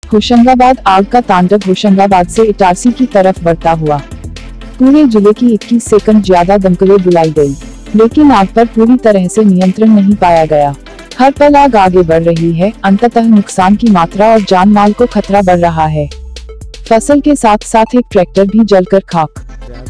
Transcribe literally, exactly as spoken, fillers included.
होशंगाबाद आग का तांडव होशंगाबाद से इटारसी की तरफ बढ़ता हुआ। पूरे जिले की इक्कीस सेकंड ज्यादा दमकलें बुलाई गई, लेकिन आग पर पूरी तरह से नियंत्रण नहीं पाया गया। हर पल आग आगे बढ़ रही है। अंततः नुकसान की मात्रा और जान माल को खतरा बढ़ रहा है। फसल के साथ साथ एक ट्रैक्टर भी जलकर खाक।